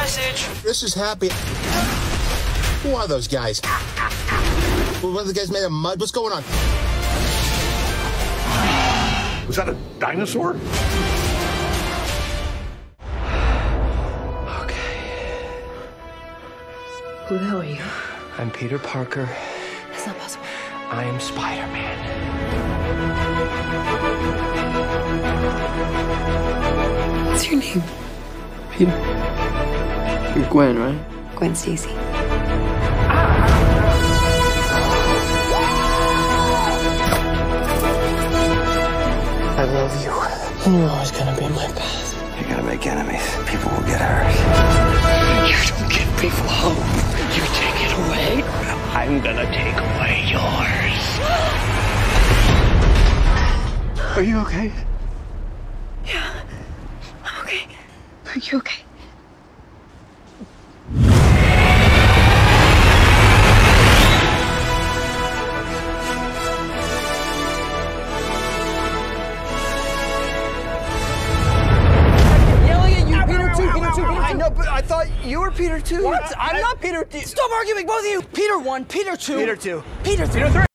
message. This is happy. Who are those guys? One of the guys made of mud? What's going on? Was that a dinosaur? Who the hell are you? I'm Peter Parker. That's not possible. I am Spider-Man. What's your name? Peter. You're Gwen, right? Gwen Stacy. I love you. And you're always gonna be in my path. You're gonna make enemies. People will get hurt. You don't give people hope. You take it away. I'm gonna take away yours. Are you okay? Yeah. I'm okay. Are you okay? I know, but I thought you were Peter too. What? I'm not Peter. Stop arguing, both of you. Peter 1, Peter 2. Peter 2. Peter 3.